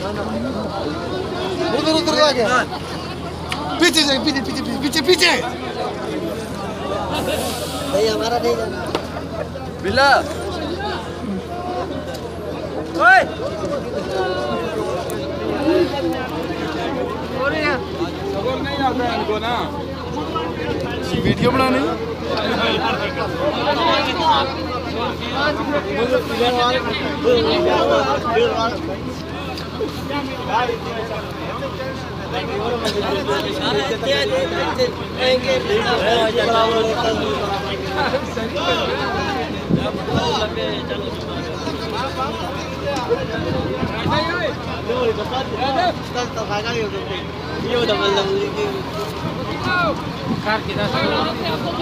उधर उधर आ गया पीछे जाए पीछे पीछे पीछे पीछे नहीं हमारा नहीं जाना बिल्ला ओए खबर नहीं आता है इनको ना वीडियो बनाने ये